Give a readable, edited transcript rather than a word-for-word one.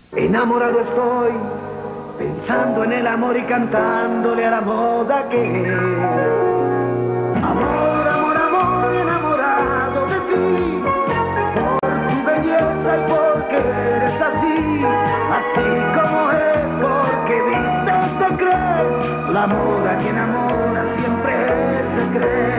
Enamorado estoy, pensando en el amor y cantándole a la moda que es. Amor, amor, amor, enamorado de ti, por tu belleza y porque eres así, así como es, porque vistes de creer. La moda que enamora siempre es de creer.